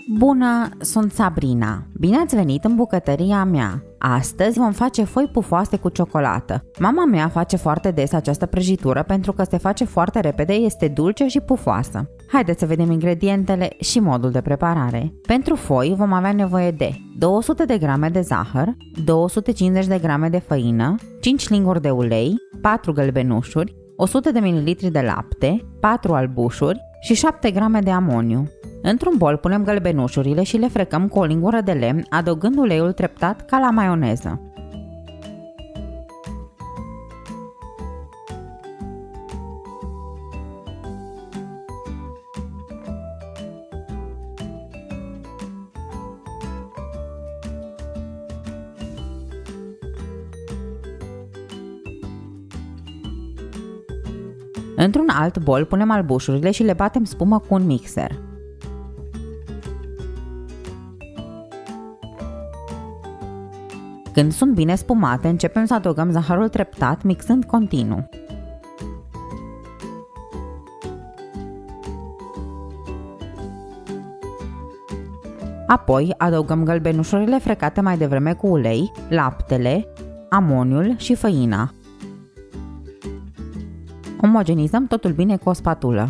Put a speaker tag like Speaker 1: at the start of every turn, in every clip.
Speaker 1: Bună, sunt Sabrina. Bine ați venit în bucătăria mea. Astăzi vom face foi pufoase cu ciocolată. Mama mea face foarte des această prăjitură pentru că se face foarte repede, este dulce și pufoasă. Haideți să vedem ingredientele și modul de preparare. Pentru foi vom avea nevoie de 200 de grame de zahăr, 250 de grame de făină, 5 linguri de ulei, 4 gălbenușuri, 100 de ml de lapte, 4 albușuri și 7 grame de amoniu. Într-un bol punem gălbenușurile și le frecăm cu o lingură de lemn, adăugând uleiul treptat ca la maioneză. Într-un alt bol punem albușurile și le batem spumă cu un mixer. Când sunt bine spumate, începem să adăugăm zahărul treptat, mixând continuu. Apoi adăugăm gălbenușurile frecate mai devreme cu ulei, laptele, amoniul și făina. Omogenizăm totul bine cu o spatulă.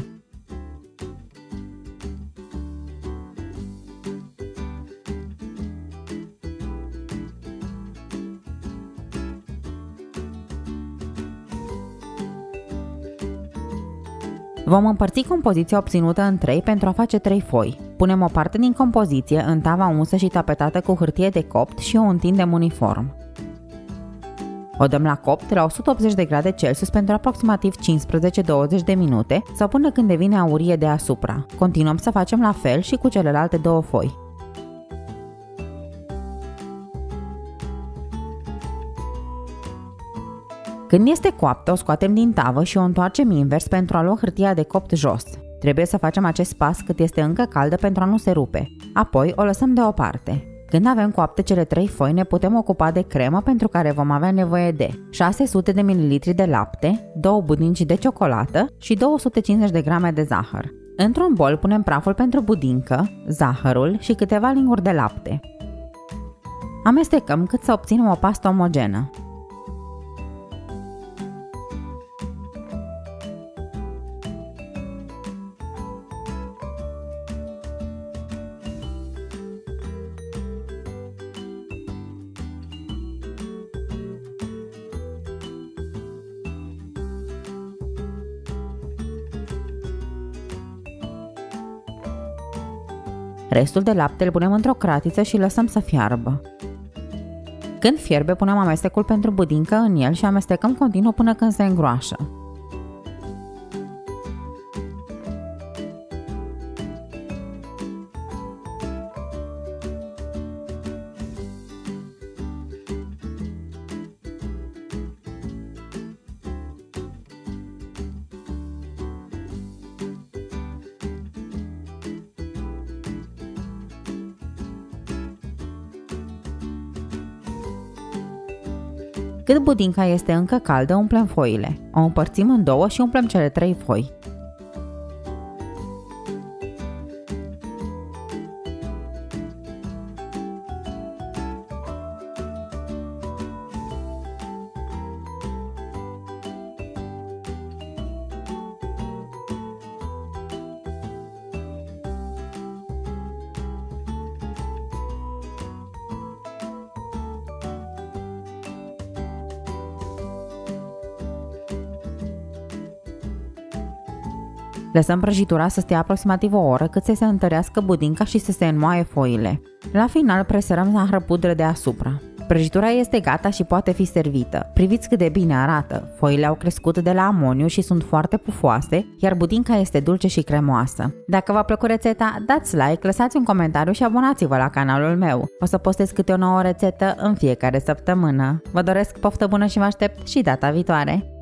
Speaker 1: Vom împărți compoziția obținută în 3 pentru a face 3 foi. Punem o parte din compoziție în tava unsă și tapetată cu hârtie de copt și o întindem uniform. O dăm la copt la 180 de grade Celsius pentru aproximativ 15-20 de minute sau până când devine aurie deasupra. Continuăm să facem la fel și cu celelalte 2 foi. Când este coaptă, o scoatem din tavă și o întoarcem invers pentru a lua hârtia de copt jos. Trebuie să facem acest pas cât este încă caldă pentru a nu se rupe. Apoi o lăsăm deoparte. Când avem coapte cele 3 foi, ne putem ocupa de cremă pentru care vom avea nevoie de 600 de ml de lapte, 2 budinci de ciocolată și 250 de grame de zahăr. Într-un bol punem praful pentru budincă, zahărul și câteva linguri de lapte. Amestecăm cât să obținem o pastă omogenă. Restul de lapte îl punem într-o cratiță și lăsăm să fiarbă. Când fierbe, punem amestecul pentru budincă în el și amestecăm continuu până când se îngroașă. Cât budinca este încă caldă, umplem foile. O împărțim în 2 și umplem cele 3 foi. Lăsăm prăjitura să stea aproximativ o oră cât să se întărească budinca și să se înmoaie foile. La final presărăm zahăr pudră deasupra. Prăjitura este gata și poate fi servită. Priviți cât de bine arată. Foile au crescut de la amoniu și sunt foarte pufoase, iar budinca este dulce și cremoasă. Dacă v-a plăcut rețeta, dați like, lăsați un comentariu și abonați-vă la canalul meu. O să postez câte o nouă rețetă în fiecare săptămână. Vă doresc poftă bună și vă aștept și data viitoare!